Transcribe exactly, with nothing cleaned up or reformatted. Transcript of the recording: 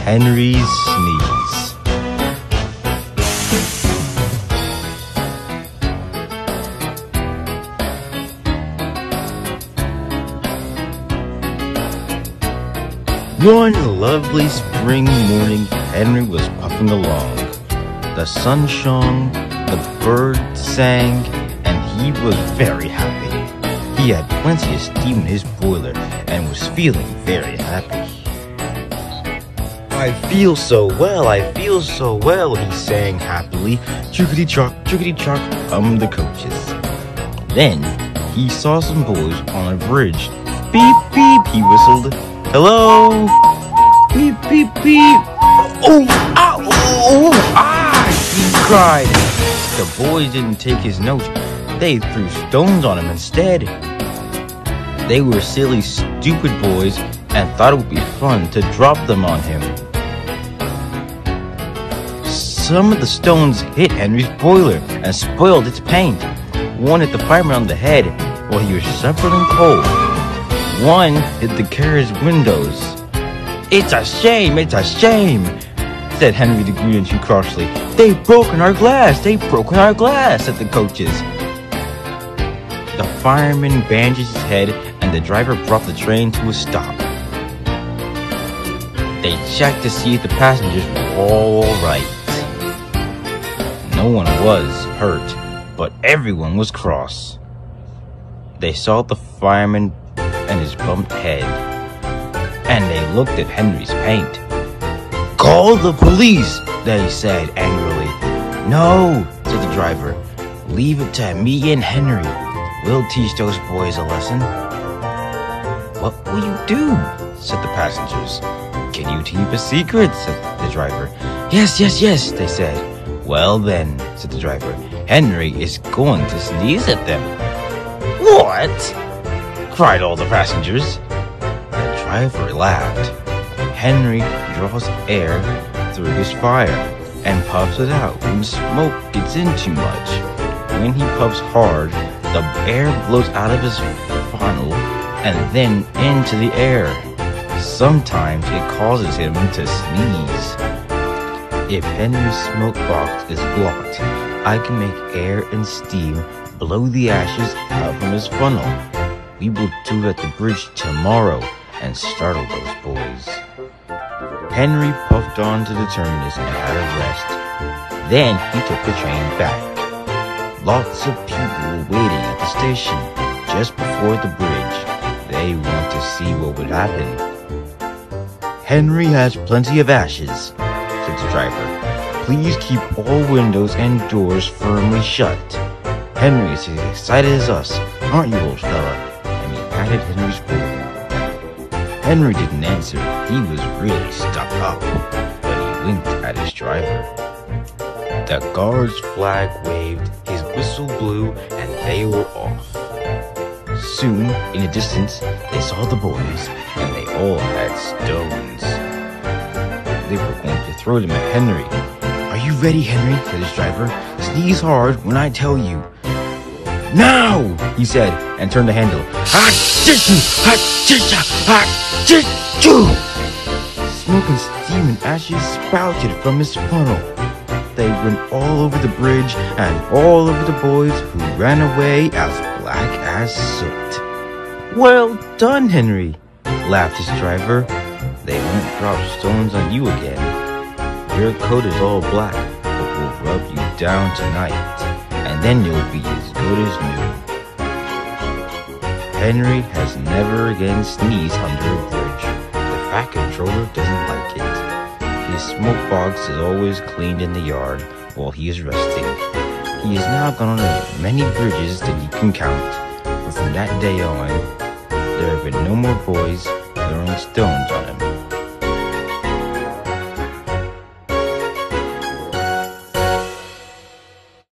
Henry's Sneeze. One lovely spring morning, Henry was puffing along. The sun shone, the birds sang, and he was very happy. He had plenty of steam in his boiler and was feeling very happy. I feel so well, I feel so well, he sang happily. Chookity-chock, chookity-chock, hummed the coaches. Then he saw some boys on a bridge. Beep, beep, he whistled. Hello? Beep, beep, beep. Oh, ow, oh, ah, he cried. The boys didn't take his note. They threw stones on him instead. They were silly, stupid boys and thought it would be fun to drop them on him. Some of the stones hit Henry's boiler and spoiled its paint. One hit the fireman on the head while he was suffering cold. One hit the carriage windows. It's a shame, it's a shame, said Henry the Green too crossly. They've broken our glass, they've broken our glass, said the coaches. The fireman bandaged his head and the driver brought the train to a stop. They checked to see if the passengers were all right. No one was hurt, but everyone was cross. They saw the fireman and his bumped head, and they looked at Henry's paint. Call the police, they said angrily. No, said the driver. Leave it to me and Henry. We'll teach those boys a lesson. What will you do? Said the passengers. Can you keep a secret? Said the driver. Yes, yes, yes, they said. Well then, said the driver, Henry is going to sneeze at them. What? Cried all the passengers. The driver laughed. Henry draws air through his fire and puffs it out when smoke gets in too much. When he puffs hard, the air blows out of his funnel and then into the air. Sometimes it causes him to sneeze. If Henry's smoke box is blocked, I can make air and steam blow the ashes out from his funnel. We will do it at the bridge tomorrow and startle those boys. Henry puffed on to the terminus and had a rest. Then he took the train back. Lots of people were waiting at the station just before the bridge. They want to see what would happen. Henry has plenty of ashes, said the driver. Please keep all windows and doors firmly shut. Henry is as excited as us, aren't you, old fella? And he patted Henry's forehead. Henry didn't answer. He was really stuck up, but he winked at his driver. The guard's flag waved, his whistle blew, and they were off. Soon, in the distance, they saw the boys, and they all had stones. They were going to throw them at Henry. Are you ready, Henry? Said his driver. Sneeze hard when I tell you. Now! He said, and turned the handle. Ha-choo! Ha-choo! Ha-choo! Smoke and steam and ashes spouted from his funnel. They went all over the bridge and all over the boys who ran away as black as soot. Well done, Henry, laughed his driver. They won't drop stones on you again. Your coat is all black, but we'll rub you down tonight, and then you'll be as good as new. Henry has never again sneezed under a bridge. The Fat Controller doesn't like it. His smoke box is always cleaned in the yard while he is resting. He has now gone on as many bridges than he can count, but from that day on, there have been no more boys throwing stones on him.